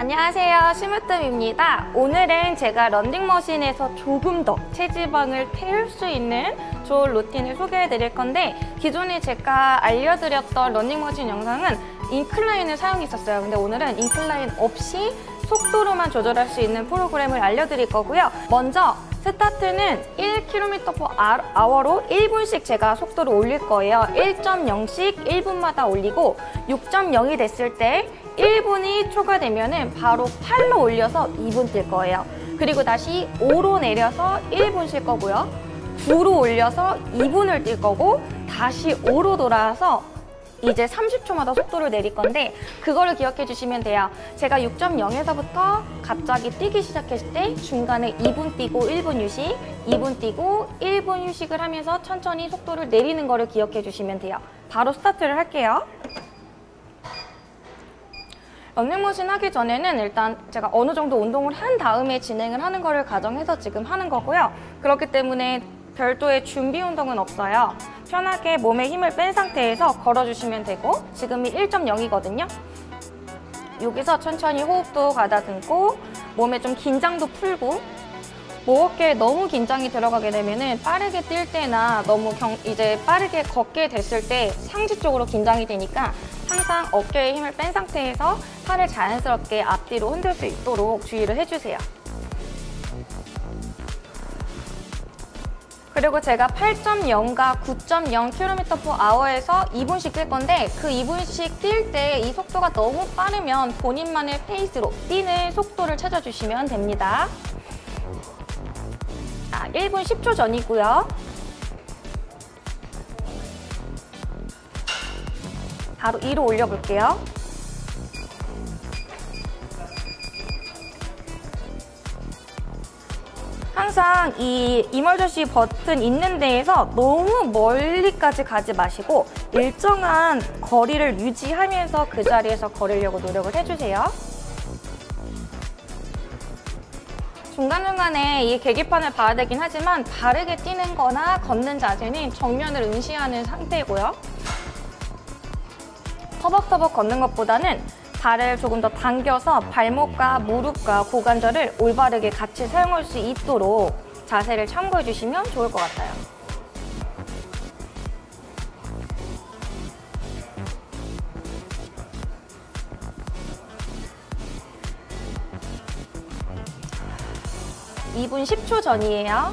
안녕하세요, 심으뜸입니다. 오늘은 제가 런닝머신에서 조금 더 체지방을 태울 수 있는 좋은 루틴을 소개해 드릴 건데, 기존에 제가 알려드렸던 런닝머신 영상은 인클라인을 사용했었어요. 근데 오늘은 인클라인 없이 속도로만 조절할 수 있는 프로그램을 알려드릴 거고요. 먼저 스타트는 1km/h로 1분씩 제가 속도를 올릴 거예요. 1.0씩 1분마다 올리고 6.0이 됐을 때 1분이 초과되면은 바로 8로 올려서 2분 뛸 거예요. 그리고 다시 5로 내려서 1분 쉴 거고요. 9로 올려서 2분을 뛸 거고, 다시 5로 돌아와서 이제 30초마다 속도를 내릴 건데, 그거를 기억해 주시면 돼요. 제가 6.0에서부터 갑자기 뛰기 시작했을 때 중간에 2분 뛰고 1분 휴식, 2분 뛰고 1분 휴식을 하면서 천천히 속도를 내리는 거를 기억해 주시면 돼요. 바로 스타트를 할게요. 런닝머신 하기 전에는 일단 제가 어느 정도 운동을 한 다음에 진행을 하는 거를 가정해서 지금 하는 거고요. 그렇기 때문에 별도의 준비 운동은 없어요. 편하게 몸에 힘을 뺀 상태에서 걸어주시면 되고, 지금이 1.0이거든요. 여기서 천천히 호흡도 가다듬고 몸에 좀 긴장도 풀고, 목 어깨에 너무 긴장이 들어가게 되면은 빠르게 뛸 때나 너무 이제 빠르게 걷게 됐을 때 상지 쪽으로 긴장이 되니까 항상 어깨에 힘을 뺀 상태에서 팔을 자연스럽게 앞뒤로 흔들 수 있도록 주의를 해주세요. 그리고 제가 8.0과 9.0km/h에서 2분씩 뛸 건데, 그 2분씩 뛸 때 이 속도가 너무 빠르면 본인만의 페이스로 뛰는 속도를 찾아주시면 됩니다. 1분 10초 전이고요. 바로 2로 올려볼게요. 항상 이 이머전시 버튼 있는 데에서 너무 멀리까지 가지 마시고 일정한 거리를 유지하면서 그 자리에서 걸으려고 노력을 해주세요. 중간중간에 이 계기판을 봐야 되긴 하지만 바르게 뛰는 거나 걷는 자세는 정면을 응시하는 상태고요. 터벅터벅 걷는 것보다는 발을 조금 더 당겨서 발목과 무릎과 고관절을 올바르게 같이 사용할 수 있도록 자세를 참고해 주시면 좋을 것 같아요. (2분 10초) 전이에요.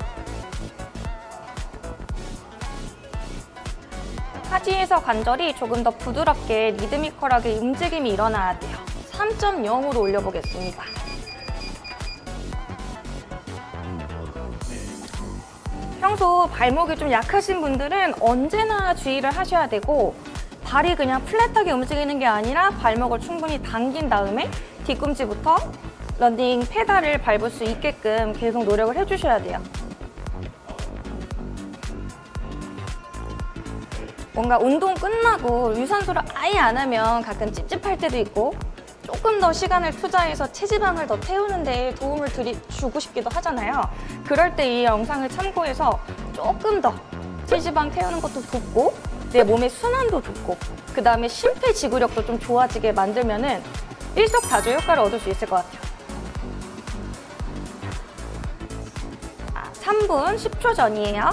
하지에서 관절이 조금 더 부드럽게 리드미컬하게 움직임이 일어나야 돼요. 3.0으로 올려보겠습니다. 평소 발목이 좀 약하신 분들은 언제나 주의를 하셔야 되고, 발이 그냥 플랫하게 움직이는 게 아니라 발목을 충분히 당긴 다음에 뒤꿈치부터 런닝 페달을 밟을 수 있게끔 계속 노력을 해주셔야 돼요. 뭔가 운동 끝나고 유산소를 아예 안 하면 가끔 찝찝할 때도 있고, 조금 더 시간을 투자해서 체지방을 더 태우는 데 도움을 주고 싶기도 하잖아요. 그럴 때 이 영상을 참고해서 조금 더 체지방 태우는 것도 돕고, 내 몸의 순환도 돕고, 그 다음에 심폐지구력도 좀 좋아지게 만들면은 일석다조 효과를 얻을 수 있을 것 같아요. 3분 10초 전이에요.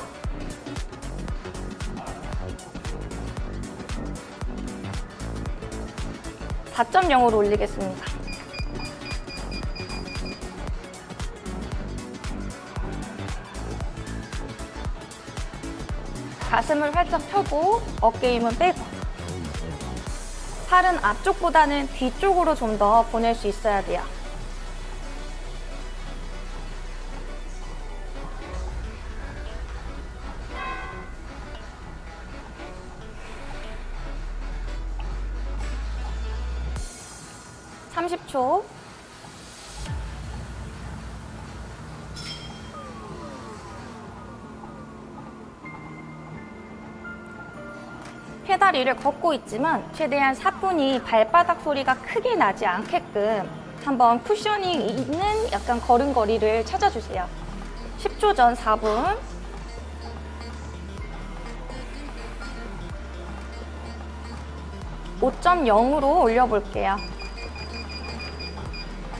(4.0으로) 올리겠습니다. 가슴을 활짝 펴고 어깨 힘은 빼고, 팔은 앞쪽보다는 뒤쪽으로 좀 더 보낼 수 있어야 돼요. (30초) 페달 위를 걷고 있지만 최대한 사뿐히 발바닥 소리가 크게 나지 않게끔 한번 쿠셔닝 있는 약간 걸음걸이를 찾아주세요. 10초 전 4분. 5.0으로 올려볼게요.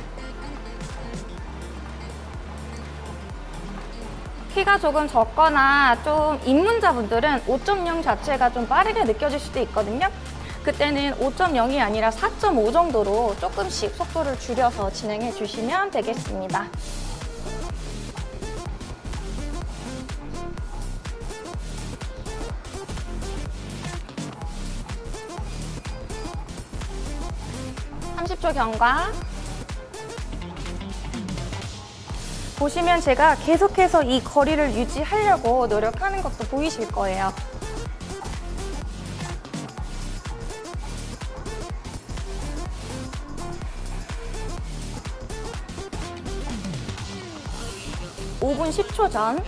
키가 조금 적거나 좀 입문자분들은 5.0 자체가 좀 빠르게 느껴질 수도 있거든요. 그때는 5.0이 아니라 4.5 정도로 조금씩 속도를 줄여서 진행해 주시면 되겠습니다. (30초) 경과. 보시면 제가 계속해서 이 거리를 유지하려고 노력하는 것도 보이실 거예요. (5분) (10초) 전.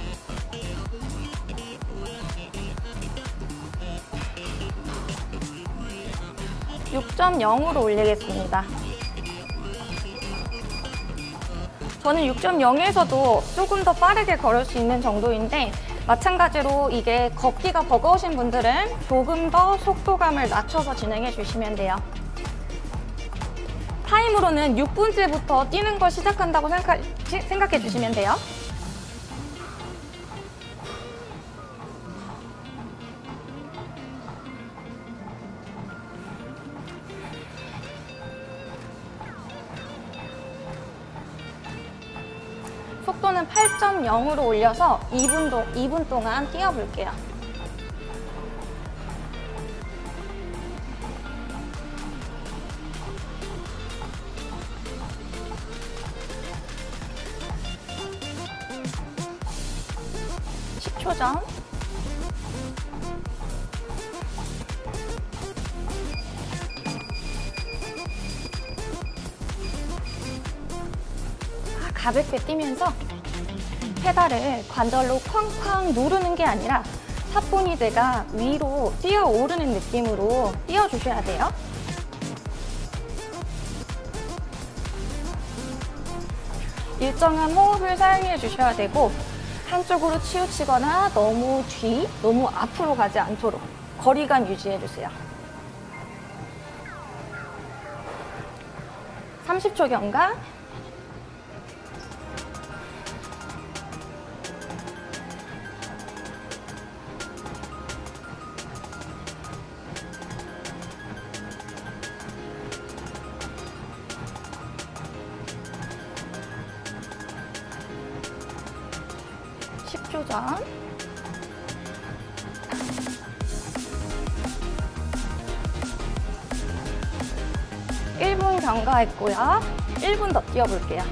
(6.0으로) 올리겠습니다. 저는 6.0에서도 조금 더 빠르게 걸을 수 있는 정도인데, 마찬가지로 이게 걷기가 버거우신 분들은 조금 더 속도감을 낮춰서 진행해 주시면 돼요. 타임으로는 6분째부터 뛰는 걸 시작한다고 생각해 주시면 돼요. 속도는 8.0으로 올려서 2분 동안 뛰어볼게요. (10초) 전. 가볍게 뛰면서 페달을 관절로 쾅쾅 누르는 게 아니라 사포니드가 위로 뛰어오르는 느낌으로 뛰어주셔야 돼요. 일정한 호흡을 사용해 주셔야 되고, 한쪽으로 치우치거나 너무 뒤, 너무 앞으로 가지 않도록 거리감 유지해 주세요. (30초) 경과. (10초) 전. (1분) 경과했고요. 1분 더 뛰어볼게요.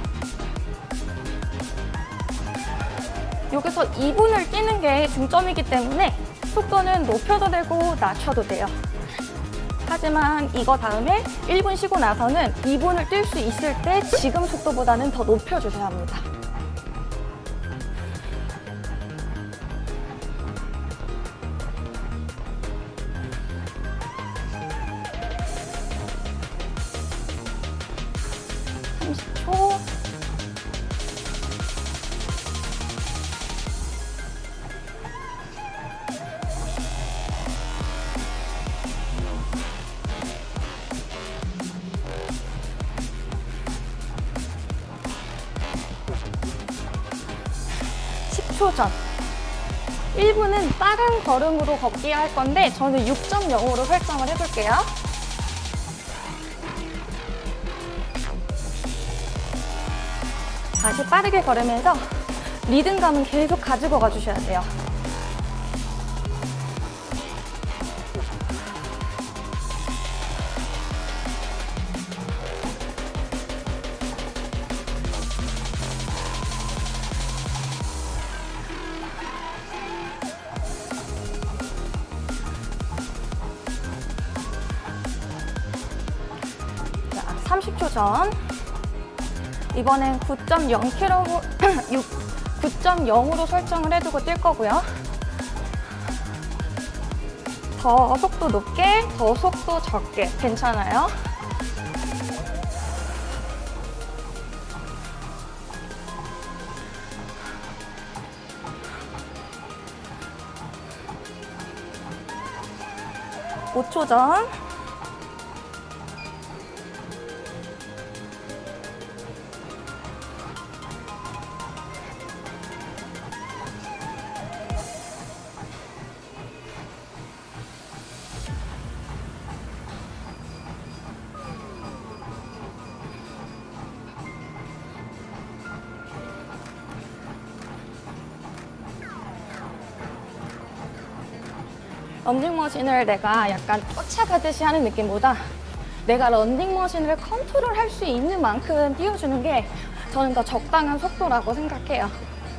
여기서 2분을 뛰는 게 중점이기 때문에 속도는 높여도 되고 낮춰도 돼요. 하지만 이거 다음에 1분 쉬고 나서는 2분을 뛸 수 있을 때 지금 속도보다는 더 높여주셔야 합니다. (30초) (10초) 전. 1분은 빠른 걸음으로 걷기 할 건데 저는 6.0으로 설정을 해볼게요. 다시 빠르게 걸으면서 리듬감은 계속 가지고 가주셔야 돼요. 자, 30초 전. 이번엔 9.0으로 설정을 해두고 뛸 거고요. 더 속도 높게, 더 속도 적게 괜찮아요. (5초) 전. 런닝머신을 내가 약간 쫓아가듯이 하는 느낌보다 내가 런닝머신을 컨트롤할 수 있는 만큼 뛰어주는 게 저는 더 적당한 속도라고 생각해요.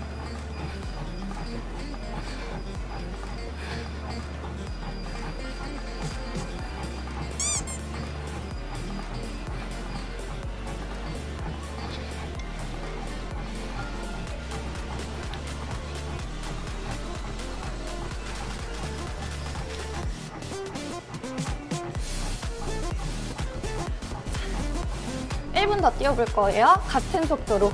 일 분 더 뛰어볼 거예요. 같은 속도로.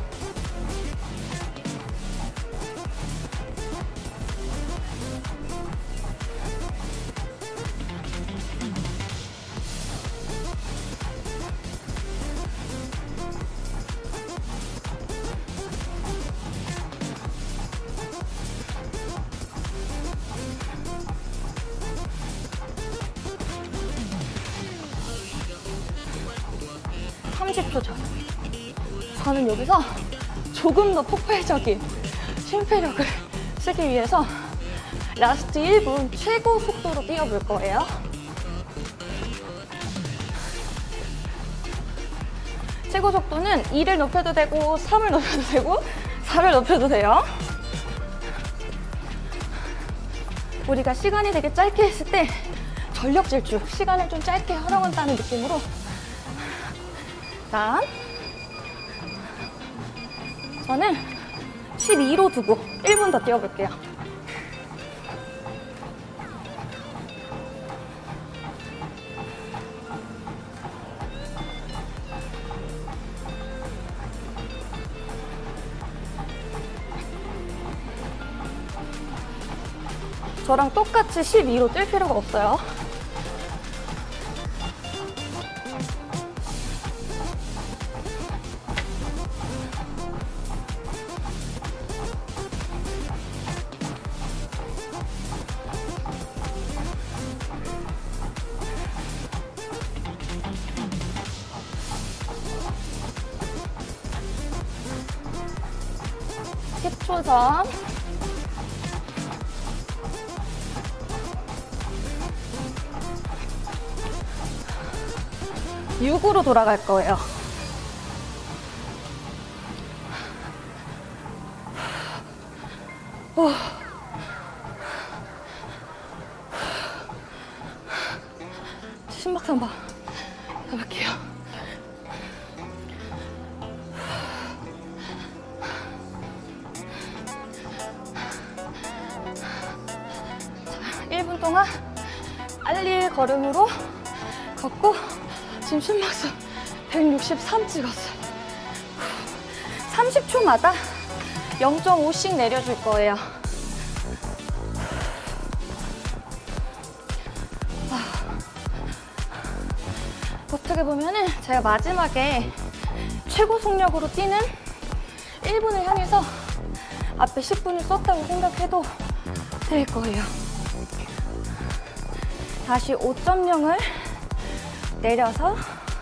저는 여기서 조금 더 폭발적인 심폐력을 쓰기 위해서 라스트 1분 최고 속도로 뛰어볼 거예요. 최고 속도는 2를 높여도 되고 3을 높여도 되고 4를 높여도 돼요. 우리가 시간이 되게 짧게 했을 때 전력 질주, 시간을 좀 짧게 활용한다는 느낌으로 일단 저는 12로 두고 1분 더 뛰어볼게요. 저랑 똑같이 12로 뛸 필요가 없어요. 초전 6으로 돌아갈 거예요. 심박산바 해볼게요. 자, 1분 동안 빨리 걸음으로 걷고 지금 심박수 163 찍었어요. 30초마다 0.5씩 내려줄 거예요. 어떻게 보면은 제가 마지막에 최고 속력으로 뛰는 1분을 향해서 앞에 10분을 썼다고 생각해도 될 거예요. 다시 5.0을 내려서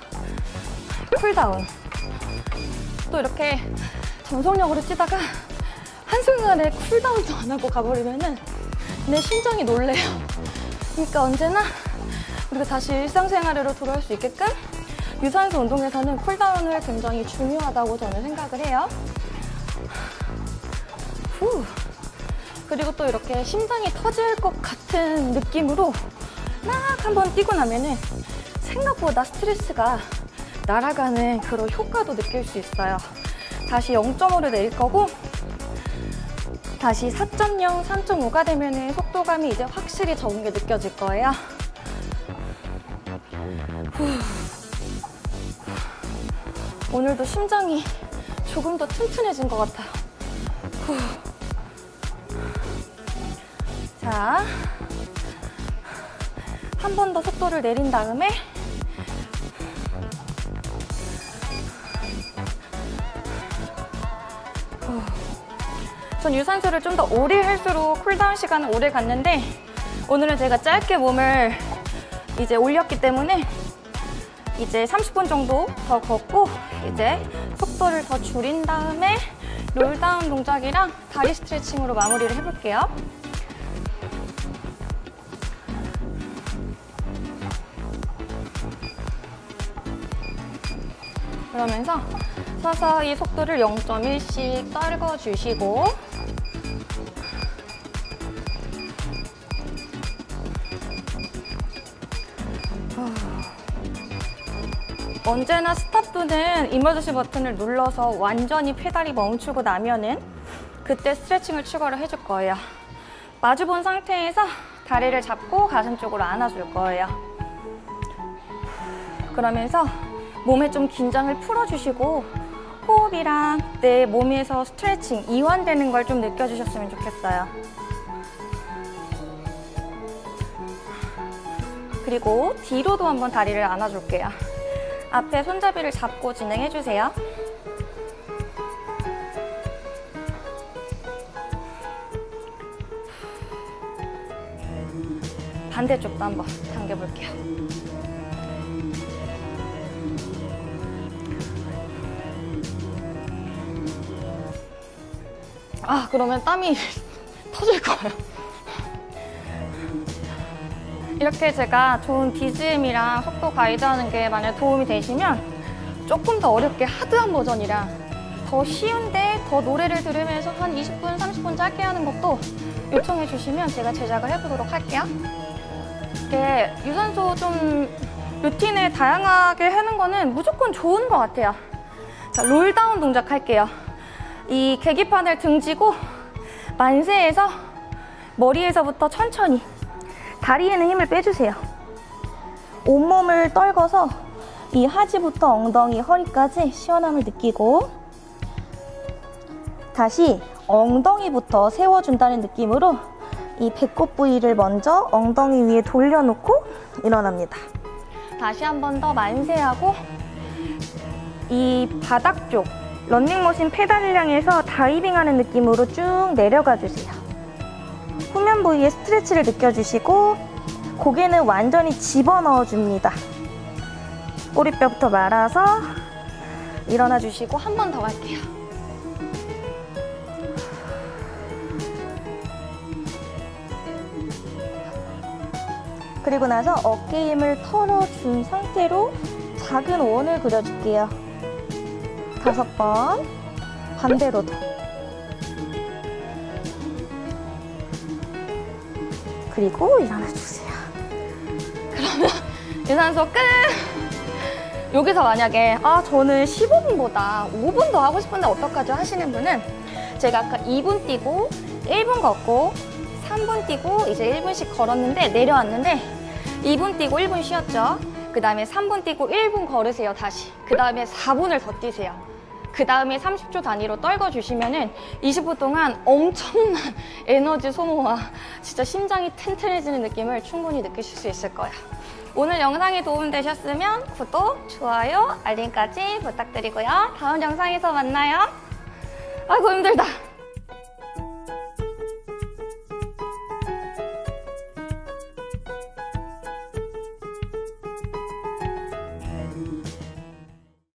쿨다운. 또 이렇게 전속력으로 뛰다가 한순간에 쿨다운도 안 하고 가버리면은 내 심장이 놀래요. 그러니까 언제나 우리가 다시 일상생활로 돌아올 수 있게끔 유산소 운동에서는 쿨다운을 굉장히 중요하다고 저는 생각을 해요. 후. 그리고 또 이렇게 심장이 터질 것 같은 느낌으로 막 한번 뛰고 나면은 생각보다 스트레스가 날아가는 그런 효과도 느낄 수 있어요. 다시 0.5를 내릴 거고 다시 4.0, 3.5가 되면은 속도감이 이제 확실히 적은 게 느껴질 거예요. 오늘도 심장이 조금 더 튼튼해진 것 같아요. 자, 한 번 더 속도를 내린 다음에 전 유산소를 좀 더 오래 할수록 쿨다운 시간은 오래 갔는데 오늘은 제가 짧게 몸을 이제 올렸기 때문에 이제 30분 정도 더 걷고 이제 속도를 더 줄인 다음에 롤다운 동작이랑 다리 스트레칭으로 마무리를 해볼게요. 그러면서 서서히 속도를 0.1씩 떨궈주시고 언제나 스탑부는 이머전시 버튼을 눌러서 완전히 페달이 멈추고 나면은 그때 스트레칭을 추가를 해줄 거예요. 마주본 상태에서 다리를 잡고 가슴 쪽으로 안아줄 거예요. 그러면서 몸에 좀 긴장을 풀어주시고 호흡이랑 내 몸에서 스트레칭, 이완되는 걸 좀 느껴주셨으면 좋겠어요. 그리고 뒤로도 한번 다리를 안아줄게요. 앞에 손잡이를 잡고 진행해주세요. 반대쪽도 한번 당겨볼게요. 그러면 땀이 터질 거예요. 이렇게 제가 좋은 BGM이랑 속도 가이드하는 게 만약 도움이 되시면 조금 더 어렵게 하드한 버전이랑 더 쉬운데 더 노래를 들으면서 한 20분, 30분 짧게 하는 것도 요청해 주시면 제가 제작을 해보도록 할게요. 이렇게 유산소 좀 루틴을 다양하게 하는 거는 무조건 좋은 것 같아요. 자, 롤다운 동작 할게요. 이 계기판을 등지고 만세해서 머리에서부터 천천히 다리에는 힘을 빼주세요. 온몸을 떨궈서 이 하지부터 엉덩이, 허리까지 시원함을 느끼고 다시 엉덩이부터 세워준다는 느낌으로 이 배꼽 부위를 먼저 엉덩이 위에 돌려놓고 일어납니다. 다시 한 번 더 만세하고 이 바닥 쪽 런닝머신 페달을 향해서 다이빙하는 느낌으로 쭉 내려가 주세요. 후면 부위에 스트레치를 느껴주시고 고개는 완전히 집어넣어 줍니다. 꼬리뼈부터 말아서 일어나 주시고 한 번 더 갈게요. 그리고 나서 어깨 힘을 털어준 상태로 작은 원을 그려줄게요. 5번, 반대로도. 그리고 일어나주세요. 그러면 유산소 끝! 여기서 만약에 저는 15분보다 5분 더 하고 싶은데 어떡하죠? 하시는 분은 제가 아까 2분 뛰고 1분 걷고 3분 뛰고 이제 1분씩 걸었는데 내려왔는데 2분 뛰고 1분 쉬었죠? 그 다음에 3분 뛰고 1분 걸으세요, 다시. 그 다음에 4분을 더 뛰세요. 그 다음에 30초 단위로 떨궈주시면은 20분 동안 엄청난 에너지 소모와 진짜 심장이 튼튼해지는 느낌을 충분히 느끼실 수 있을 거예요. 오늘 영상이 도움되셨으면 구독, 좋아요, 알림까지 부탁드리고요. 다음 영상에서 만나요. 아이고 힘들다.